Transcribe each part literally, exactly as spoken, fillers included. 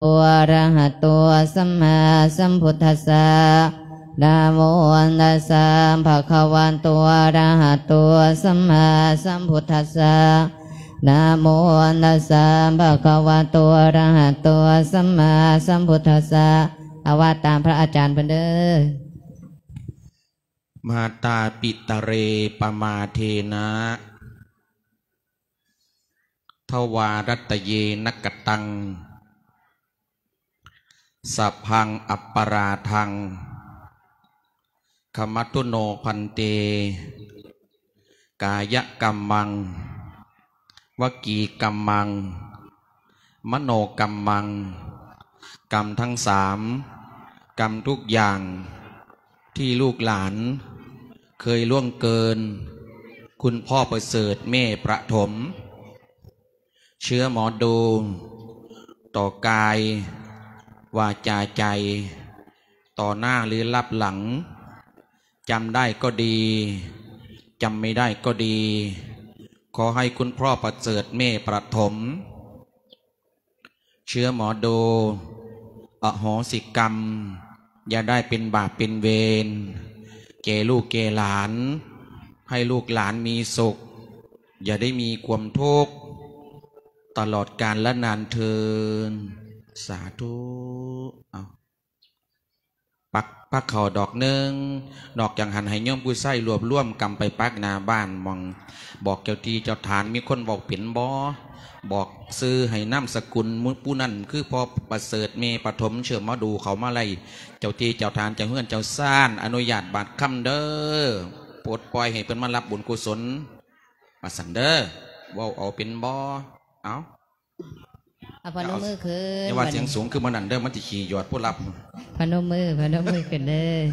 อะระหะโตสัมมาสัมพุทธัสสะนะโมตัสสะภะคะวะโตอะระหะโตสัมมาสัมพุทธัสสะนะโมตัสสะภะคะวะโตอะระหะโตสัมมาสัมพุทธัสสะอาว่าตามพระอาจารย์เพิ่นเด้อมาตาปิตเรปมาเทนะทวารัตเยนกตังสัพพังอัปปราทังขมัตุโนพันเตกายกัมมังวกีกัมมังมโนกัมมังกรรมทั้งสามกรรมทุกอย่างที่ลูกหลานเคยล่วงเกินคุณพ่อประเสริฐเมฆประถมเชื้อหมอดูต่อกายวาจาใจต่อหน้าหรือลับหลังจำได้ก็ดีจำไม่ได้ก็ดีขอให้คุณพ่อประเสริฐเมฆประถมเชื้อหมอดูอโหสิกรรมอย่าได้เป็นบาปเป็นเวรแก่ลูกแก่หลานให้ลูกหลานมีสุขอย่าได้มีความทุกข์ตลอดกาลและนานเทินสาธุเอาปักปักเข่าดอกหนึ่งดอกอย่างหันให้ย่อมผู้ใส่รวบร่วมกำไปปักหน้าบ้านมองบอกเจ้าที่เจ้าฐานมีคนบอกเปลี่ยนบ่บอกซื้อให้น้ำสกุลมุผู้นั่นคือพอประเสริฐเมปฐมเชื่อมาดูเขามาไล่เจ้าที่เจ้าทานเจ้าเฮือนเจ้าซ่านอนุญาตบาดคำเด้อปวดปล่อยให้เป็นมารับบุญกุศลมาสันเด้อว่าเอาเป็นบ่เอาเอาพนมมือขึ้นอย่าว่าเสียงสูงคือมันนั่นเด้อมันจะขี่หยอดผู้รับพนมมือพนมมือขึ้นเลย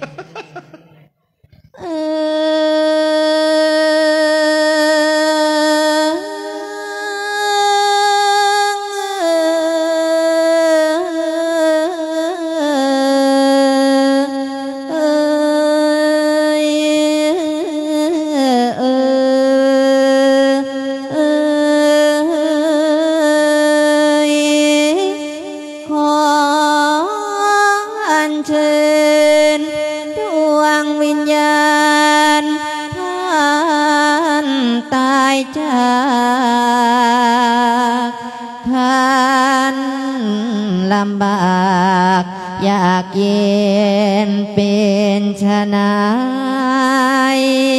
เอลำบากอยากเย็นเป็นชะนาย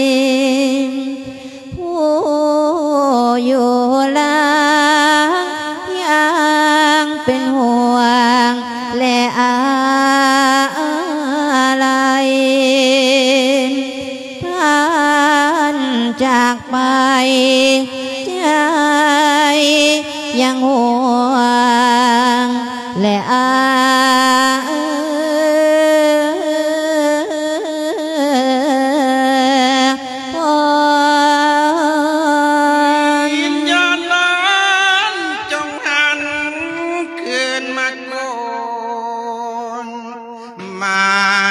ผู้อยู่หลังยังเป็นห่วงและอะไรท่านจากไปใจยังห่วงและอาวิญญาณนั้นจงหันคืนมาโกนมา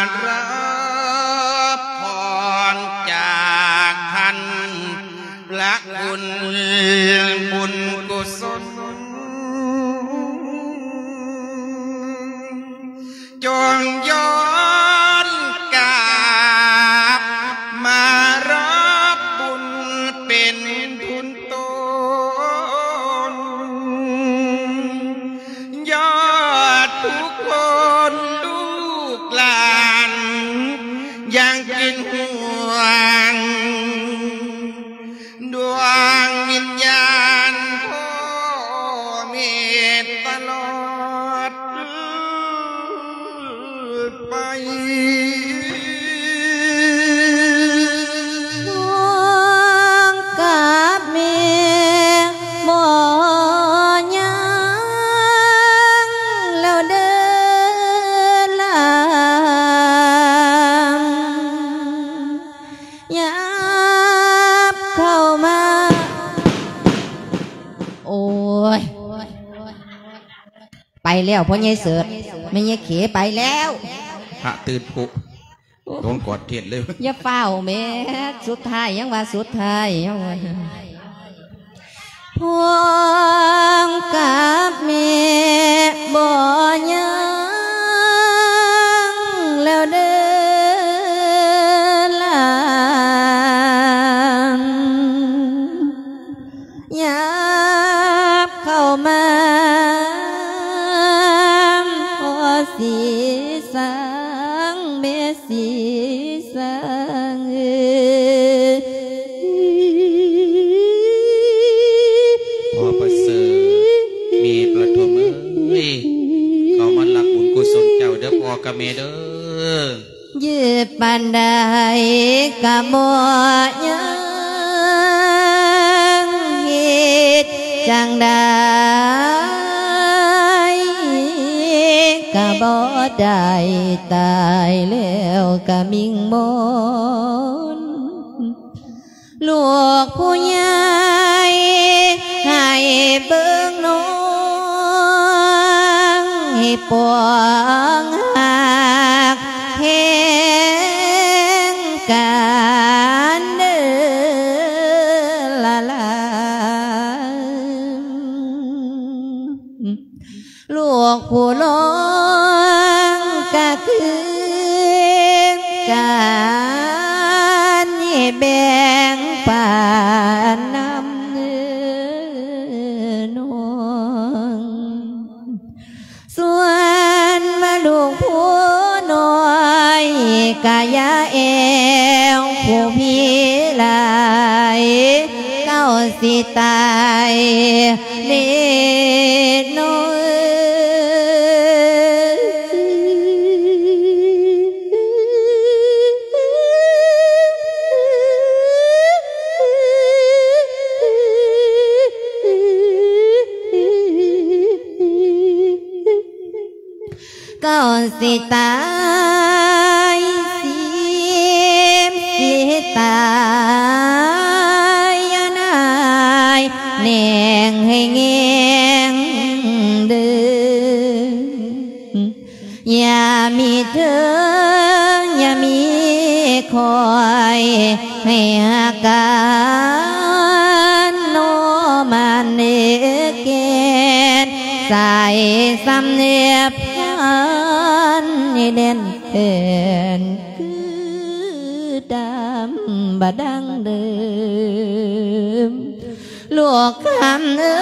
รับพรจากท่านพระคุณบุญกุศลจงย้อนกลับมารับบุญเป็นทุนตนยอดทุกคนลูกหลานยังกินห่วงดวงวิญญาณพ่อเมตตลอดไปดวงกับเมียบ่ยังแล้วเดินลางยับเข้ามาโอ้ยไปแล้วพ่อใหญ่เสิร์ชไม่ใช่เขไปแล้วพระตื่นปุโดนกอดเทียนเลยอย่าเฝ้าแม่สุดท้ายยังว่าสุดท้ายยังว่าพวงกับแม่บ่เขามันหลักบุญกุศลเจ้าเด้อพ่อกับแม่เด้อยืดปันใดกะบ่ยังเหตุจังใดกะบ่ได้ตายแล้วกะมิงมนลูกผู้ใหญ่ให้เบิ่งน้องให้ปวงหักแห่งการเดินละลาลูกผู้ลงก็คือการแบ่งปันน้ำเนื้อนวลส่วนมาลูกผู้น้อยกายาเอวผู้พี่ลายเก้าสิตายเล่น้อยก็สิตายสิสิตายนายแนงให้เงงเดินอย่ามีเธออย่ามีคอยให้อาการโนมันเนเกนใส่สำเนียบนี่เด่นเด่นคือดำบะดังเดิมลูกคำเอ้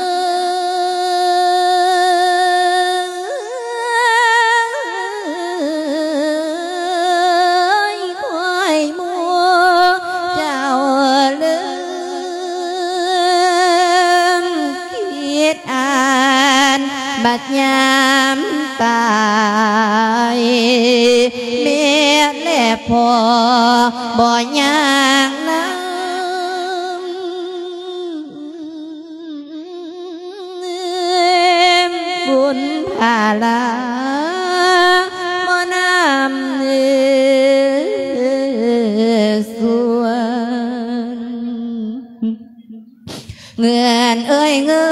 ยควายมัวเจ้าลืมคิดอ่านบัดยามตายเมียและพ่อบ่ยากน้ำบุญพาลาบ่น้ำส่วนเงินเอ้ยเงิ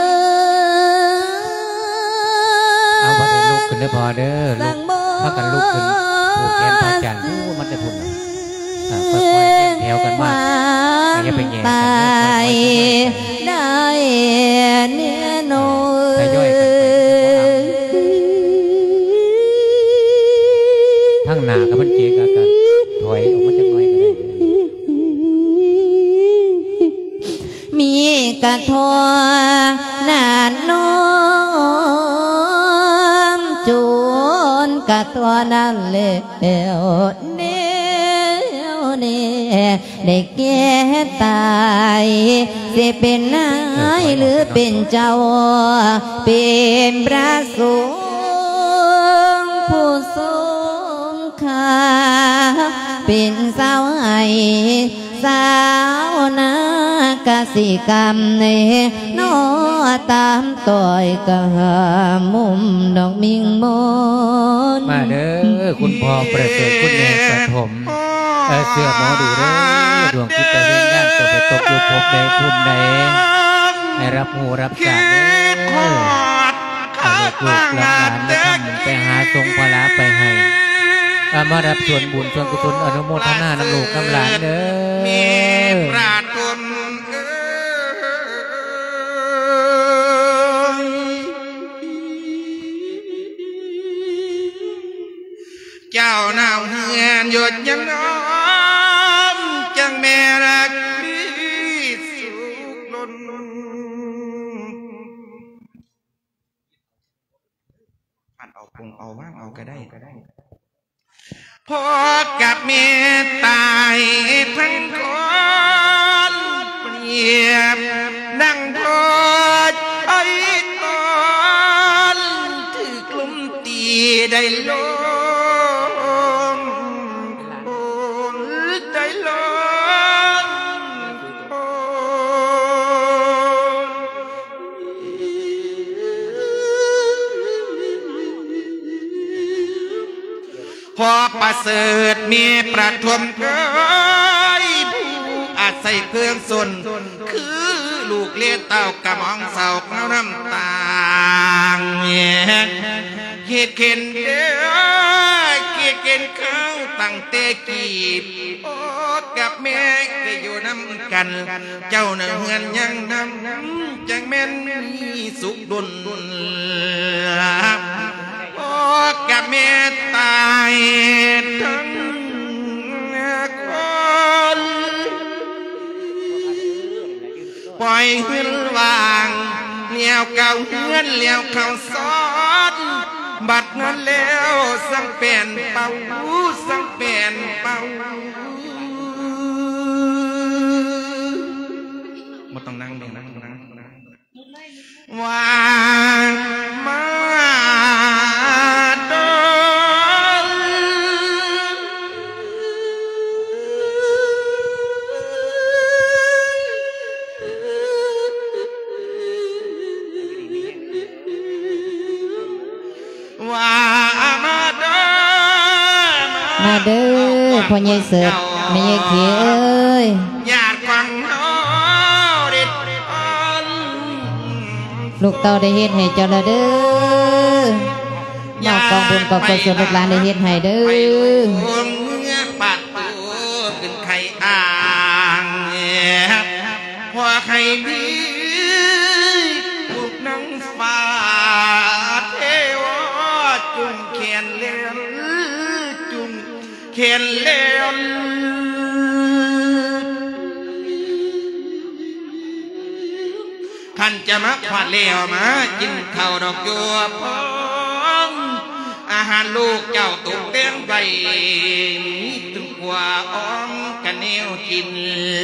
นเด้อพอเด้อลูกถ้ากันลูกขึ้นผูกแขนพระจันทร์ผู้มันจะพุ่นค่อยๆแถวกันมาอย่าไปแย่กันได้เนื้อโน้ยย่อยกันไปทั้งหนากับมันเจ๊กันกันถอยออกมาจากน้อยก็ได้มีกระทงนานน้อจูนกะตัวนั้นเลี้ยวเลี้ยวเนี่ยได้แก่ตายสิเป็นนายหรือเป็นเจ้าเป็นพระสงฆ์ผู้ทรงค่าเป็นสาวไห้สาวนากสิกรรมเนนอตามต่อยกะมุมดอกมิงมนมาเด้อคุณพ่อประเสริฐคุณแม่ปฐมเสื้อหมอดูเด้อดวงจิตเรื่องงานจะไปตกอยู่พบใดภูมิใดให้รับหูรับจากเด้อเอาลูกหลานไปทำบุญไปหาทรงพลาไปให้มารับส่วนบุญส่วนกุศลอนุโมทนานำลูกนำหลานเด้อมีปราดตุนเจ้าหน้าเฮือนหยุดยังน้อมจังแม่รักสุขล้นผ่านเอาปงเอาว่างเอาก็ได้ก็ได้พอกับเมียตายทั้งคนเปรียบดังโกรธไอ้ตอนได้ลงได้ลงพอประเสริฐมีประทมเกยผู้อาศัยเครื่องสนคือลูกเลี้ยเต้ากระมองเสาเก้าน้ำตาเหตุเข็นเด้อเกียเข็นเขาตั้งเตกีบโอ้กับแม่ก็อยู่น้ำกันเจ้าเนื้อเฮือนยังน้ำจังแม่นมีสุขดุลโอ้กับแม่ตายทั้งคนปล่อยเฮือนวางเลี้ยวเก่าเฮือนเลี้ยวเข้าซ้อนบัดนั้นแล้วสังเปลี่ยนเป่าสังเปลี่ยนเป่าไม่ต้องนั่งต้องนั่งต้องนั่งวางมาดมาเด้อพ่อใหญ่เสิร์ฟแม่ใหญ่เขียเอ้ยญาติฟังโนดิดลูกเต้าได้เฮ็ดให้เจ้าละเด้อมอบกองบุญกองกุศลลูกหลานได้เฮ็ดให้เด้อปัดตัวขึ้นไข่อ่างพอไข่ดีลูกนังฟ้าเทวจุ่มเขียนเลี้ยงจุ่มเขียนเลี้ยงท่านจะมาขวัญเลี้ยวมากินข้าวดอกยัวพองอาหารลูกเจ้าตุกเตี้ยงไปตึงกว่าอ้อมกันเนียวกิน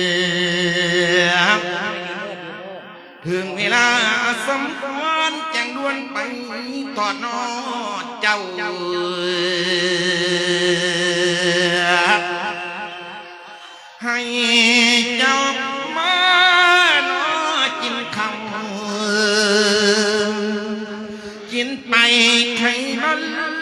ถึงเวลาสมควรจังด่วนไปทอดนอเจ้าให้เจ้ามาหนอกินข้าวกินไปไข่มัน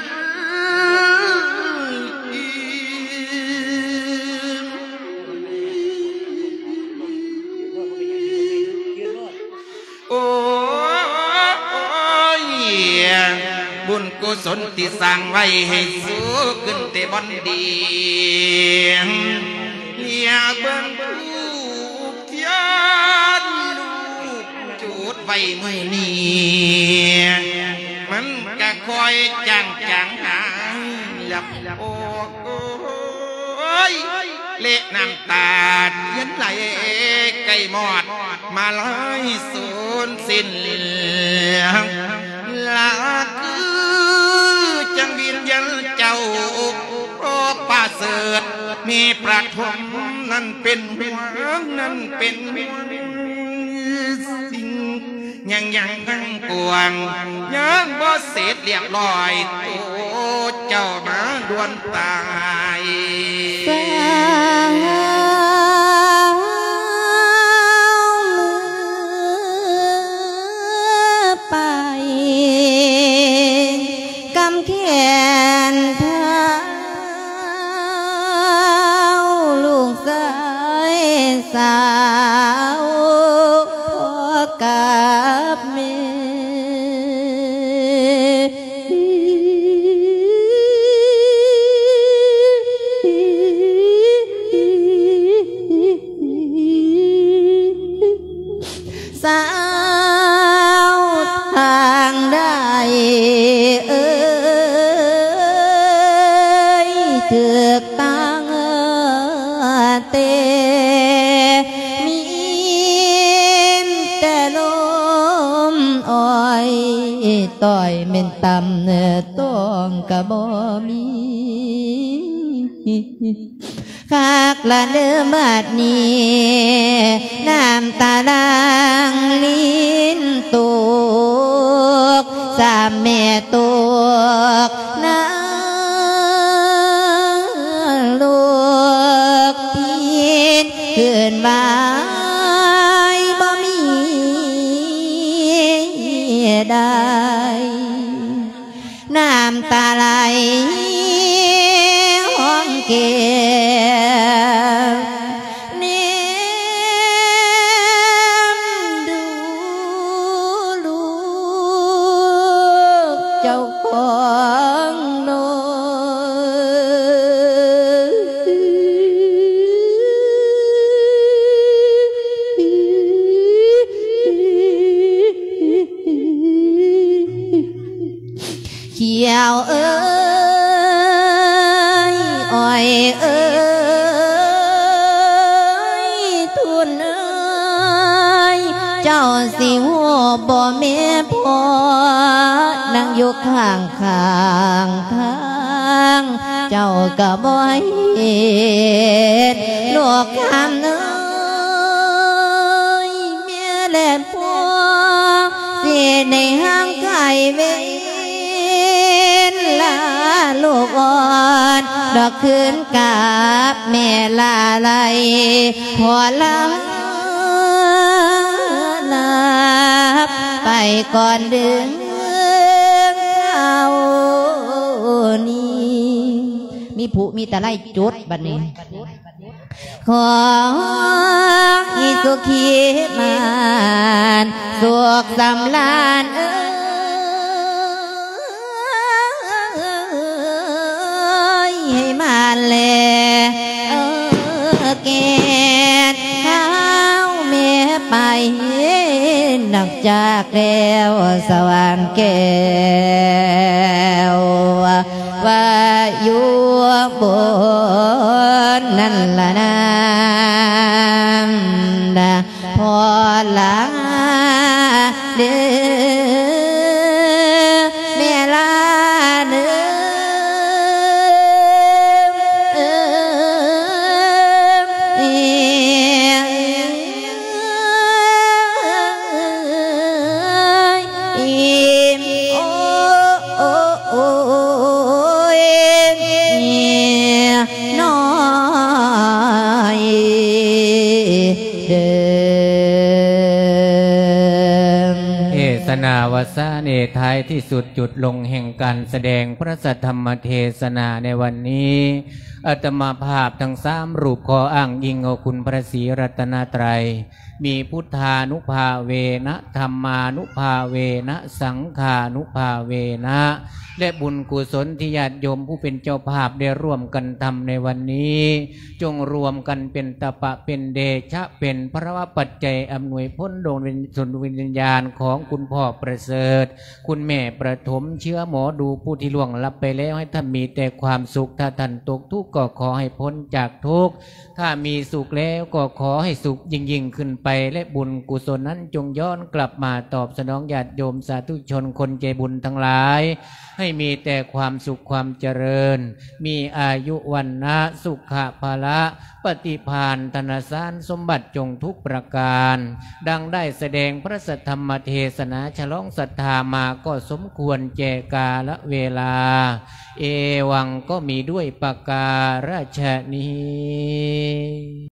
โอ้ยบุญกุศลที่สร้างไว้ให้สูงขึ้นแต่บอนดีอยากเบิ่งทูบเทียนลูกจุดไว้มือนี้มันก็คอยจางจางหายหลับโอ้ยเละน้ำตาเย็นไหลไก่หมอดมาลอยสูญสิ้นลาคือจังวิญญาณเจ้าโอ้ป่าเสดมีประทมนั่นเป็นห่วงนั่นเป็นสิ่งยังยังยังกวงยังบ่เสร็จเรียบร้อยโอ้เจ้ามาด่วนตายไปกำแขนเท้าลูกสายสาวพ่อกับแม่สาวทางได้เอ้ยถึกตังเตมีแต่ลมอ้อยต่อยเม่นตำเนื้อต้องกะบ่มีคากละเนื้อบัดนี้น้ำตาลังลิ้นตุกสามแม่ตุกนะลูกพีนขึ้นบายบ่มีได้น้ำตาไหลห้องเก็บเนมดูลูกเจ้าของน้เขียวเอ้ยอ้อยเอ้ยทุนเอ้ยเจ้าสิหัวบ่แม่พอนั่งอยู่ข้างข้างทางเจ้าก็บ่เห็นลูกคำเอ้ยเมียแลนพ่อสิในห้างไก่เวลาลูกอ่อนดอกคืนกับแม่ลาไหลพอลาลับไปก่อนเดือนเอานี้มีผู้มีแต่ไล่จุดบัดนี้ขอให้สุขีมันสุขสำราญเอ้ให้มาแลเออแกนข้าวเมียไปนอกจากแล้วสว่างแก้วว่าอยู่บนนั่นละน้ำนะพอละเด้อแม่ลาเด้อนาวสาเนท้ายที่สุดจุดลงแห่งการแสดงพระสัทธรรมเทศนาในวันนี้อาตมาภาพทั้งสามรูปขออ้างอิงเอาคุณพระศรีรัตนตรัยมีพุทธานุภาเวนะธรรมานุภาเวนะสังฆานุภาเวนะและบุญกุศลที่ญาติโยมผู้เป็นเจ้าภาพได้ร่วมกันทำในวันนี้จงรวมกันเป็นตปะเป็นเดชะเป็นพระวปัจจัยอำนวยพ้นดวงส่วนวิญญาณของคุณพ่อประเสริฐคุณแม่ประถมเชื้อหมอดูผู้ที่ล่วงลับไปแล้วให้ท่านมีแต่ความสุขถ้าท่านตกทุกข์ก็ขอให้พ้นจากทุกข์ถ้ามีสุขแล้วก็ขอให้สุขยิ่งยิ่งขึ้นไปและบุญกุศลนั้นจงย้อนกลับมาตอบสนองญาติโยมสาธุชนคนใจบุญทั้งหลายให้มีแต่ความสุขความเจริญมีอายุวันนะสุขภาละปฏิภาณธนสารสมบัติจงทุกประการดังได้แสดงพระสัทธรรมเทศนาฉลองศรัทธามาก็สมควรแก่กาลเวลาเอวังก็มีด้วยประการฉะนี้